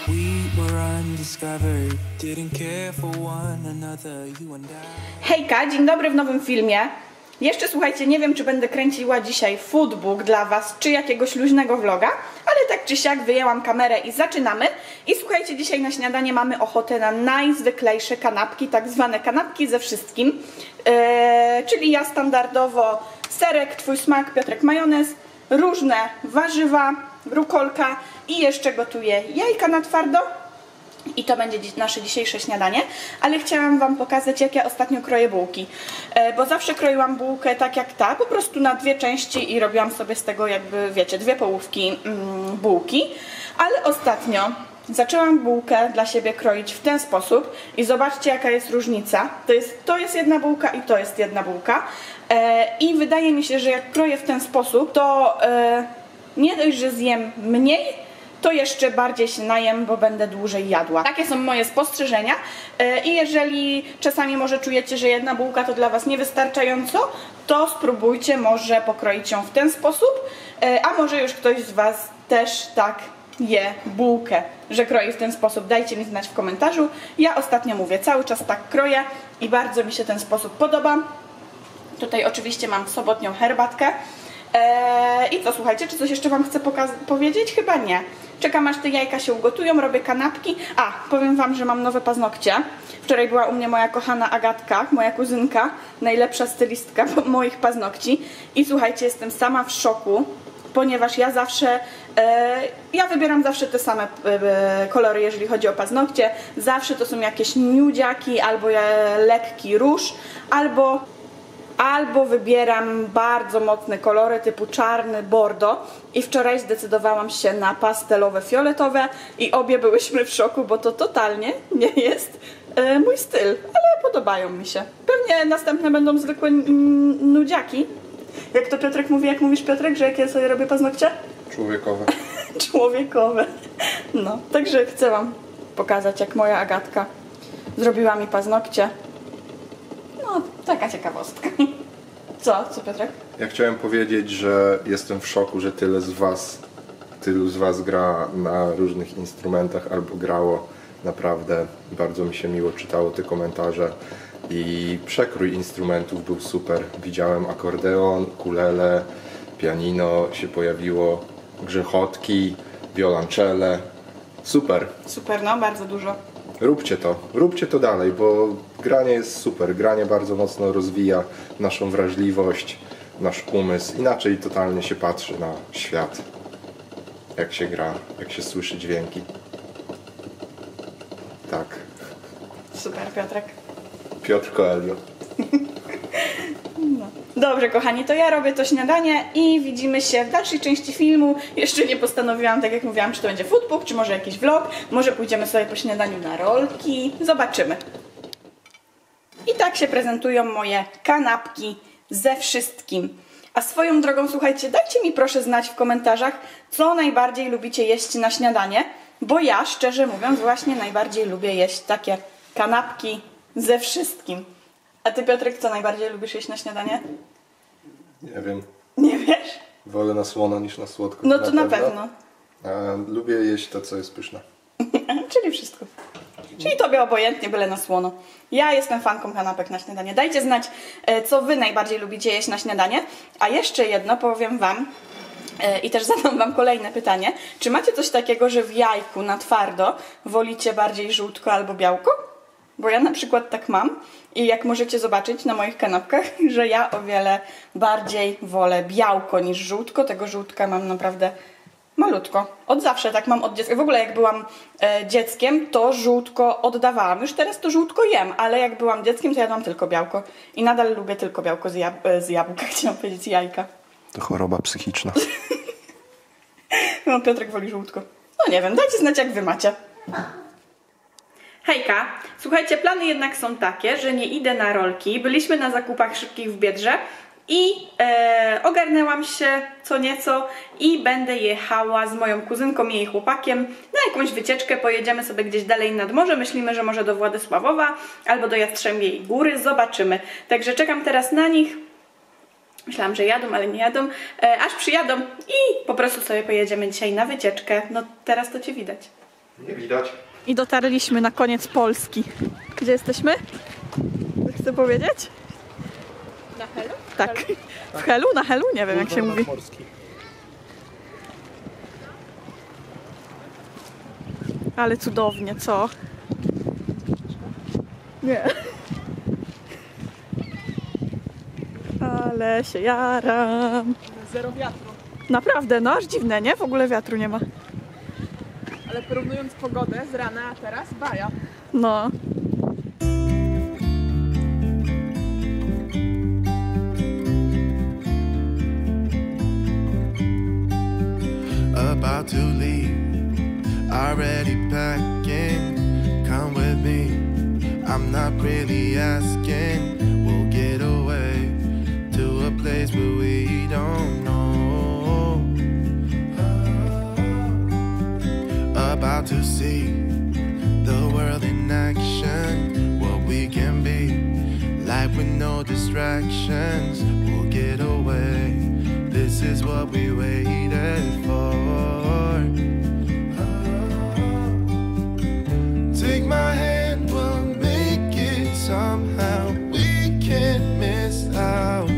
Hejka, dzień dobry w nowym filmie. Jeszcze słuchajcie, nie wiem czy będę kręciła dzisiaj foodbook dla was, czy jakiegoś luźnego vloga, ale tak czy siak wyjęłam kamerę i zaczynamy. I słuchajcie, dzisiaj na śniadanie mamy ochotę na najzwyklejsze kanapki, tak zwane kanapki ze wszystkim. Czyli ja standardowo serek, twój smak, Piotrek majonez, różne warzywa, rukolka i jeszcze gotuję jajka na twardo. I to będzie nasze dzisiejsze śniadanie, ale chciałam wam pokazać, jak ja ostatnio kroję bułki, bo zawsze kroiłam bułkę tak jak ta, po prostu na dwie części i robiłam sobie z tego jakby, wiecie, dwie połówki bułki, ale ostatnio zaczęłam bułkę dla siebie kroić w ten sposób i zobaczcie, jaka jest różnica. To jest jedna bułka i to jest jedna bułka i wydaje mi się, że jak kroję w ten sposób, to nie dość, że zjem mniej, to jeszcze bardziej się najem, bo będę dłużej jadła. Takie są moje spostrzeżenia i jeżeli czasami może czujecie, że jedna bułka to dla was niewystarczająco, to spróbujcie może pokroić ją w ten sposób, a może już ktoś z was też tak je bułkę, że kroi w ten sposób. Dajcie mi znać w komentarzu. Ja ostatnio mówię, cały czas tak kroję i bardzo mi się ten sposób podoba. Tutaj oczywiście mam sobotnią herbatkę. I co, słuchajcie, czy coś jeszcze wam chcę powiedzieć? Chyba nie. Czekam, aż te jajka się ugotują, robię kanapki. A, powiem wam, że mam nowe paznokcie. Wczoraj była u mnie moja kochana Agatka, moja kuzynka, najlepsza stylistka moich paznokci. I słuchajcie, jestem sama w szoku, ponieważ ja zawsze, ja wybieram zawsze te same kolory, jeżeli chodzi o paznokcie. Zawsze to są jakieś nudziaki, albo lekki róż, albo wybieram bardzo mocne kolory typu czarny, bordo i wczoraj zdecydowałam się na pastelowe, fioletowe i obie byłyśmy w szoku, bo to totalnie nie jest mój styl, ale podobają mi się. Pewnie następne będą zwykłe nudziaki. Jak to Piotrek mówi, jak mówisz Piotrek, że jak ja sobie robię paznokcie? Człowiekowe. Człowiekowe. No, także chcę wam pokazać, jak moja Agatka zrobiła mi paznokcie. No, taka ciekawostka. Co Piotrek? Ja chciałem powiedzieć, że jestem w szoku, że tylu z was gra na różnych instrumentach albo grało. Naprawdę bardzo mi się miło czytało te komentarze i przekrój instrumentów był super. Widziałem akordeon, ukulele, pianino się pojawiło, grzechotki, wiolonczele. Super. Super, no, bardzo dużo. Róbcie to dalej, bo granie jest super. Granie bardzo mocno rozwija naszą wrażliwość, nasz umysł. Inaczej totalnie się patrzy na świat, jak się gra, jak się słyszy dźwięki. Tak. Super, Piotrek. Piotr Coelho. No. Dobrze, kochani, to ja robię to śniadanie i widzimy się w dalszej części filmu. Jeszcze nie postanowiłam, tak jak mówiłam, czy to będzie foodbook, czy może jakiś vlog. Może pójdziemy sobie po śniadaniu na rolki. Zobaczymy. I tak się prezentują moje kanapki ze wszystkim. A swoją drogą, słuchajcie, dajcie mi proszę znać w komentarzach, co najbardziej lubicie jeść na śniadanie, bo ja, szczerze mówiąc, właśnie najbardziej lubię jeść takie kanapki ze wszystkim. A ty, Piotrek, co najbardziej lubisz jeść na śniadanie? Nie wiem. Nie wiesz? Wolę na słono niż na słodko. No to na pewno. Lubię jeść to, co jest pyszne. Czyli wszystko. Czyli tobie obojętnie, byle na słono. Ja jestem fanką kanapek na śniadanie. Dajcie znać, co wy najbardziej lubicie jeść na śniadanie. A jeszcze jedno powiem wam i też zadam wam kolejne pytanie. Czy macie coś takiego, że w jajku na twardo wolicie bardziej żółtko albo białko? Bo ja na przykład tak mam i jak możecie zobaczyć na moich kanapkach, że ja o wiele bardziej wolę białko niż żółtko. Tego żółtka mam naprawdę malutko. Od zawsze tak mam od dziecka. W ogóle jak byłam dzieckiem, to żółtko oddawałam. Już teraz to żółtko jem, ale jak byłam dzieckiem, to jadłam tylko białko. I nadal lubię tylko białko z jabłka, chciałam powiedzieć, z jajka. To choroba psychiczna. No, Piotrek woli żółtko. No nie wiem, dajcie znać, jak wy macie. Hejka, słuchajcie, plany jednak są takie, że nie idę na rolki. Byliśmy na zakupach szybkich w Biedrze i ogarnęłam się co nieco i będę jechała z moją kuzynką i jej chłopakiem na jakąś wycieczkę. Pojedziemy sobie gdzieś dalej nad morze. Myślimy, że może do Władysławowa albo do Jastrzębiej Góry. Zobaczymy. Także czekam teraz na nich. Myślałam, że jadą, ale nie jadą. Aż przyjadą i po prostu sobie pojedziemy dzisiaj na wycieczkę. No teraz to cię widać. Nie widać. I dotarliśmy na koniec Polski. Gdzie jesteśmy? Chcę powiedzieć? Na Helu? Tak. W Helu? Na Helu? Nie wiem jak się mówi. Ale cudownie, co? Nie. Ale się jaram. Zero wiatru. Naprawdę, no aż dziwne, nie? W ogóle wiatru nie ma. Ale porównując pogodę z rana, a teraz baja. No. About to leave, already packing. Come with me, I'm not really asking. We'll get away to a place where we don't know. About to see the world in action, what we can be, life with no distractions. We'll get away, this is what we waited for. Take my hand, we'll make it somehow. We can't miss out.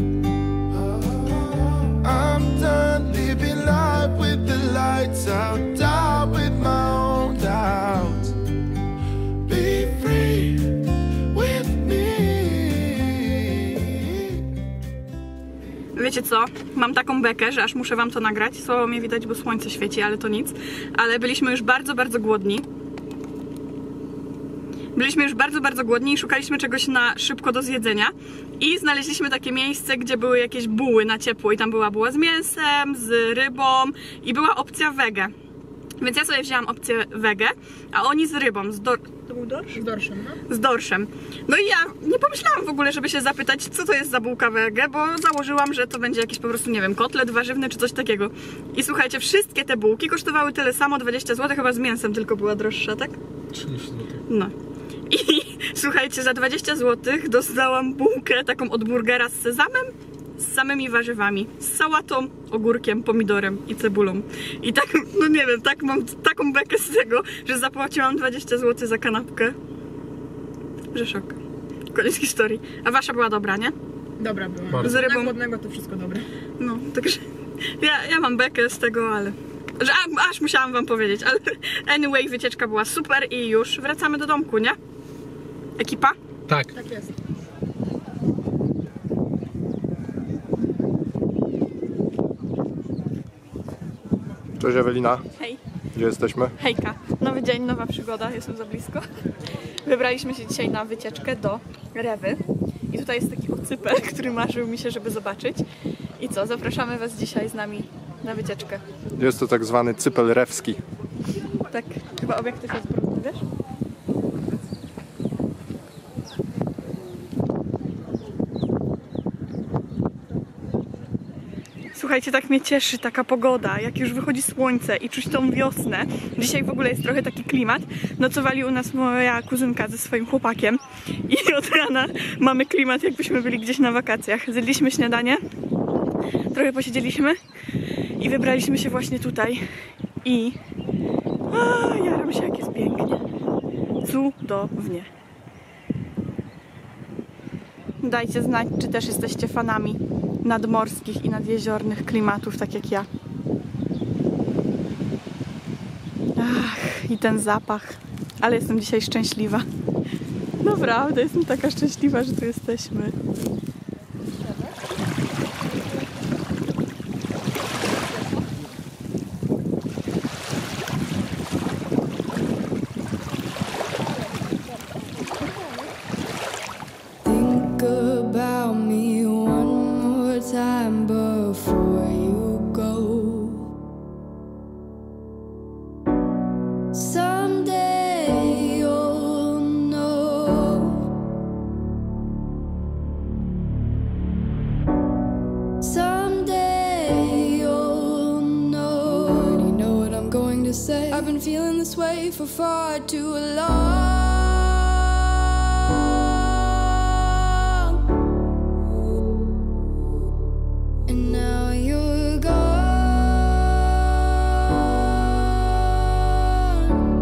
I'm done living life with the lights out, down with my own doubts. Be free with me. Wiecie co? Mam taką bekę, że aż muszę wam to nagrać. Słabo mnie widać, bo słońce świeci, ale to nic. Ale byliśmy już bardzo, bardzo głodni. Byliśmy już bardzo, bardzo głodni i szukaliśmy czegoś na szybko do zjedzenia. I znaleźliśmy takie miejsce, gdzie były jakieś buły na ciepło. I tam była buła z mięsem, z rybą i była opcja wege. Więc ja sobie wzięłam opcję wege, a oni z rybą, to był dorsz? Z dorszem, no? Z dorszem. No i ja nie pomyślałam w ogóle, żeby się zapytać, co to jest za bułka wege, bo założyłam, że to będzie jakiś po prostu, nie wiem, kotlet warzywny czy coś takiego. I słuchajcie, wszystkie te bułki kosztowały tyle samo, 20 zł, chyba z mięsem tylko była droższa, tak? 30 zł. No. I słuchajcie, za 20 zł dostałam bułkę taką od burgera z sezamem, z samymi warzywami, z sałatą, ogórkiem, pomidorem i cebulą. I tak, no nie wiem, tak mam taką bekę z tego, że zapłaciłam 20 zł za kanapkę. Że szok. Koniec historii. A wasza była dobra, nie? Dobra była. Bardzo. Z rybą. Na głodnego to wszystko dobre. No, także ja mam bekę z tego, ale... Że aż musiałam wam powiedzieć, ale anyway, wycieczka była super i już wracamy do domku, nie? Ekipa? Tak. Tak jest. Cześć Ewelina, Hej. gdzie jesteśmy? Hejka. Nowy dzień, nowa przygoda, jestem za blisko. Wybraliśmy się dzisiaj na wycieczkę do Rewy. I tutaj jest taki ocypel, który marzył mi się, żeby zobaczyć. I co, zapraszamy was dzisiaj z nami na wycieczkę. Jest to tak zwany cypel rewski. Tak, chyba obiektyw jest brudny, wiesz? Słuchajcie, tak mnie cieszy taka pogoda, jak już wychodzi słońce i czuć tą wiosnę. Dzisiaj w ogóle jest trochę taki klimat. Nocowali u nas moja kuzynka ze swoim chłopakiem i od rana mamy klimat, jakbyśmy byli gdzieś na wakacjach. Zjedliśmy śniadanie, trochę posiedzieliśmy i wybraliśmy się właśnie tutaj i jaram się, jak jest pięknie. Cudownie. Dajcie znać, czy też jesteście fanami nadmorskich i nadjeziornych klimatów, tak jak ja. Ach, i ten zapach. Ale jestem dzisiaj szczęśliwa. Naprawdę, jestem taka szczęśliwa, że tu jesteśmy. Think about me one more time before you go. Someday you'll know. Someday you'll know. Already know what I'm going to say. I've been feeling this way for far too long. And now you're gone.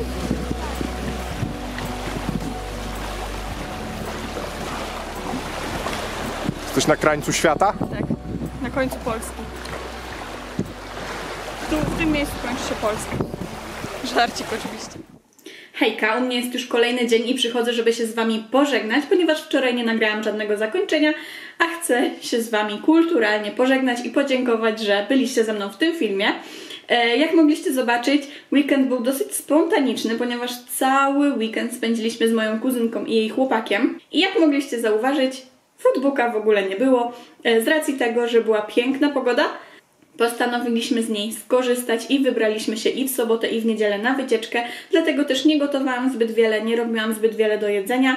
Jesteś na krańcu świata? Tak, na końcu Polski. Tu, w tym miejscu kończy się Polska. Żarcik oczywiście. Hejka, u mnie jest już kolejny dzień i przychodzę, żeby się z Wami pożegnać, ponieważ wczoraj nie nagrałam żadnego zakończenia, a chcę się z Wami kulturalnie pożegnać i podziękować, że byliście ze mną w tym filmie. Jak mogliście zobaczyć, weekend był dosyć spontaniczny, ponieważ cały weekend spędziliśmy z moją kuzynką i jej chłopakiem. I jak mogliście zauważyć, foodbooka w ogóle nie było, z racji tego, że była piękna pogoda. Postanowiliśmy z niej skorzystać i wybraliśmy się i w sobotę, i w niedzielę na wycieczkę, dlatego też nie gotowałam zbyt wiele, nie robiłam zbyt wiele do jedzenia,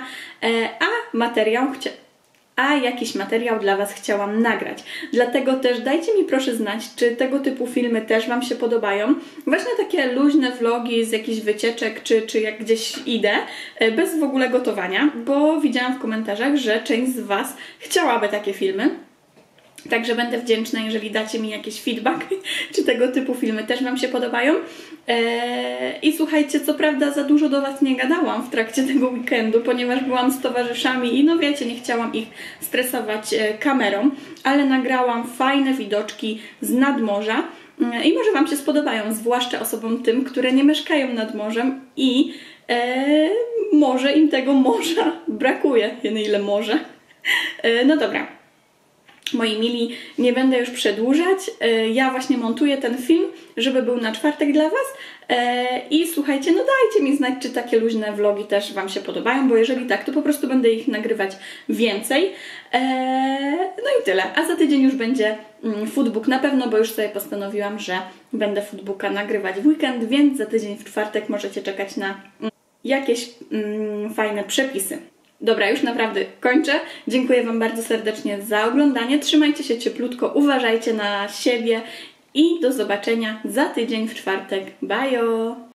a jakiś materiał dla Was chciałam nagrać. Dlatego też dajcie mi proszę znać, czy tego typu filmy też Wam się podobają. Właśnie takie luźne vlogi z jakichś wycieczek, czy jak gdzieś idę, bez w ogóle gotowania, bo widziałam w komentarzach, że część z Was chciałaby takie filmy. Także będę wdzięczna, jeżeli dacie mi jakiś feedback, czy tego typu filmy też Wam się podobają. I słuchajcie, co prawda za dużo do Was nie gadałam w trakcie tego weekendu, ponieważ byłam z towarzyszami i no wiecie, nie chciałam ich stresować kamerą, ale nagrałam fajne widoczki z nadmorza i może Wam się spodobają, zwłaszcza osobom tym, które nie mieszkają nad morzem i może im tego morza brakuje, ile może. No dobra. Moi mili, nie będę już przedłużać. Ja właśnie montuję ten film, żeby był na czwartek dla Was. I słuchajcie, no dajcie mi znać, czy takie luźne vlogi też Wam się podobają, bo jeżeli tak, to po prostu będę ich nagrywać więcej. No i tyle. A za tydzień już będzie foodbook na pewno, bo już sobie postanowiłam, że będę foodbooka nagrywać w weekend, więc za tydzień w czwartek możecie czekać na jakieś fajne przepisy. Dobra, już naprawdę kończę. Dziękuję Wam bardzo serdecznie za oglądanie. Trzymajcie się cieplutko, uważajcie na siebie i do zobaczenia za tydzień w czwartek. Bajo!